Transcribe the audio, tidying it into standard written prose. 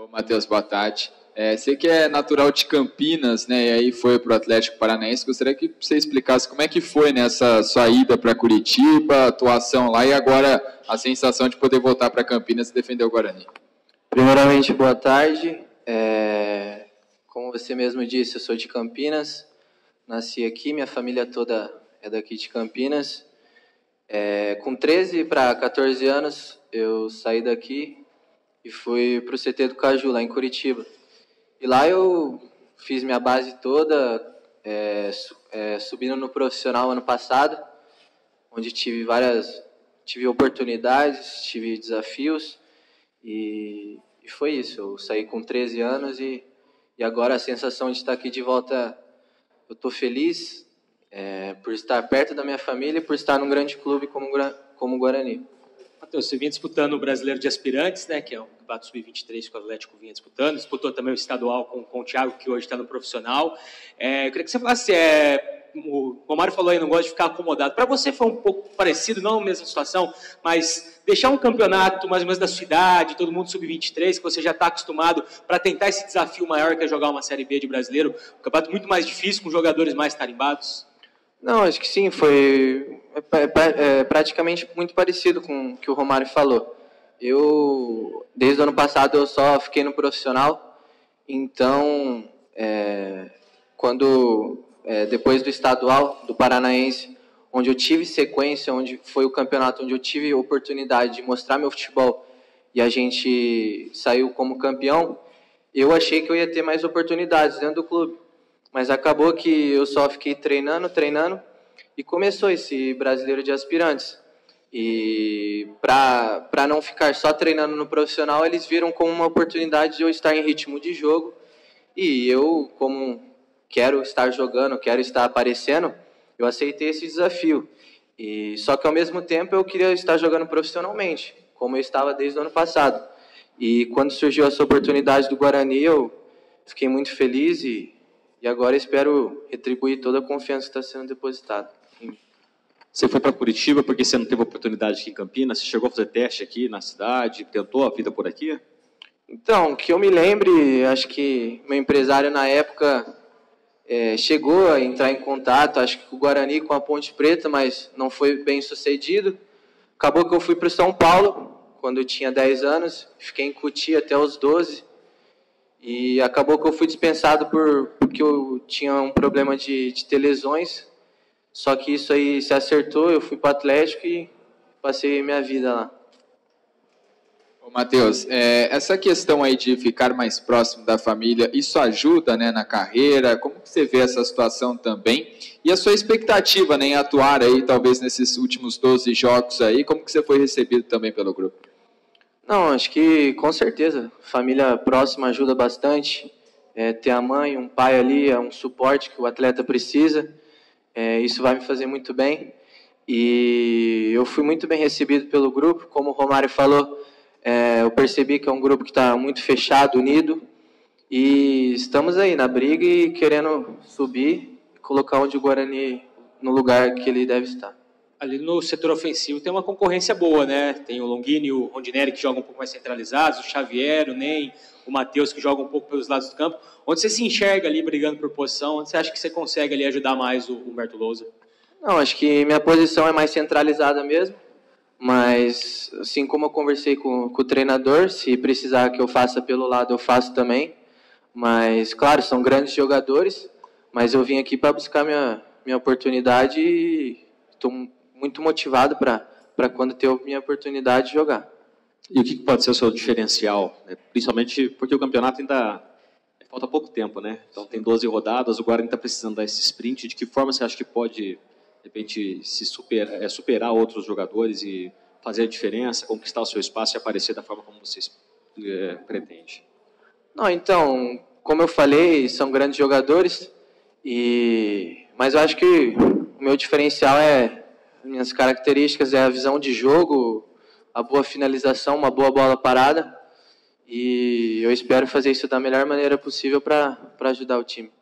Ô, Matheus, boa tarde. Você que é natural de Campinas, né, e aí foi para o Atlético Paranaense, gostaria que você explicasse como é que foi nessa sua ida para Curitiba, atuação lá e agora a sensação de poder voltar para Campinas e defender o Guarani. Primeiramente, boa tarde. Como você mesmo disse, eu sou de Campinas, nasci aqui, minha família toda é daqui de Campinas. Com 13 para 14 anos, eu saí daqui e fui para o CT do Caju, lá em Curitiba. E lá eu fiz minha base toda, subindo no profissional ano passado, onde tive oportunidades, tive desafios, e foi isso. Eu saí com 13 anos e agora a sensação de estar aqui de volta, eu estou feliz por estar perto da minha família e por estar num grande clube como o Guarani. Matheus, você vinha disputando o Brasileiro de Aspirantes, né, que é o campeonato sub-23 que o Atlético vinha disputando, disputou também o estadual com o Thiago, que hoje está no profissional. Eu queria que você falasse, o Romário falou aí, não gosta de ficar acomodado. Para você foi um pouco parecido, não a mesma situação, mas deixar um campeonato mais ou menos da sua idade, todo mundo sub-23, que você já está acostumado, para tentar esse desafio maior que é jogar uma Série B de Brasileiro, um campeonato muito mais difícil, com jogadores mais tarimbados? Não, acho que sim, foi praticamente muito parecido com o que o Romário falou. Desde o ano passado, eu só fiquei no profissional, então, depois do estadual, do Paranaense, onde eu tive sequência, onde foi o campeonato onde eu tive oportunidade de mostrar meu futebol e a gente saiu como campeão, eu achei que eu ia ter mais oportunidades dentro do clube. Mas acabou que eu só fiquei treinando, e começou esse Brasileiro de Aspirantes. E para não ficar só treinando no profissional, eles viram como uma oportunidade de eu estar em ritmo de jogo. E eu, como quero estar jogando, quero estar aparecendo, eu aceitei esse desafio. Só que ao mesmo tempo eu queria estar jogando profissionalmente, como eu estava desde o ano passado. E quando surgiu essa oportunidade do Guarani, eu fiquei muito feliz e agora espero retribuir toda a confiança que está sendo depositada em mim. Você foi para Curitiba porque você não teve oportunidade aqui em Campinas? Você chegou a fazer teste aqui na cidade? Tentou a vida por aqui? Então, que eu me lembre, acho que meu empresário na época chegou a entrar em contato, acho que com o Guarani, com a Ponte Preta, mas não foi bem sucedido. Acabou que eu fui para São Paulo, quando eu tinha 10 anos, fiquei em Cotia até os 12, e acabou que eu fui dispensado porque eu tinha um problema de ter lesões. Só que isso aí se acertou, eu fui para o Atlético e passei minha vida lá. Ô, Matheus, essa questão aí de ficar mais próximo da família, isso ajuda, né, na carreira? Como que você vê essa situação também? E a sua expectativa, né, em atuar aí, talvez nesses últimos 12 jogos aí, como que você foi recebido também pelo grupo? Não, acho que com certeza, família próxima ajuda bastante, ter a mãe, um pai ali, é um suporte que o atleta precisa, isso vai me fazer muito bem, e eu fui muito bem recebido pelo grupo, como o Romário falou, eu percebi que é um grupo que está muito fechado, unido, e estamos aí na briga e querendo subir e colocar o Guarani no lugar que ele deve estar. Ali no setor ofensivo tem uma concorrência boa, né? Tem o Longini e o Rondinelli que jogam um pouco mais centralizados, o Xavier, o Ney, o Matheus que jogam um pouco pelos lados do campo. Onde você se enxerga ali brigando por posição? Onde você acha que você consegue ali ajudar mais o Humberto Lousa? Não, acho que minha posição é mais centralizada mesmo, mas assim como eu conversei com o treinador, se precisar que eu faça pelo lado, eu faço também. Mas, claro, são grandes jogadores, mas eu vim aqui para buscar minha oportunidade e estou muito motivado para quando ter a minha oportunidade de jogar. E o que pode ser o seu diferencial? Né? Principalmente porque o campeonato ainda falta pouco tempo, né? Então tem 12 rodadas, o Guarani está precisando dar esse sprint. De que forma você acha que pode, de repente, superar outros jogadores e fazer a diferença, conquistar o seu espaço e aparecer da forma como você pretende? Não, então, como eu falei, são grandes jogadores, mas eu acho que o meu diferencial minhas características é a visão de jogo, a boa finalização, uma boa bola parada, e eu espero fazer isso da melhor maneira possível para ajudar o time.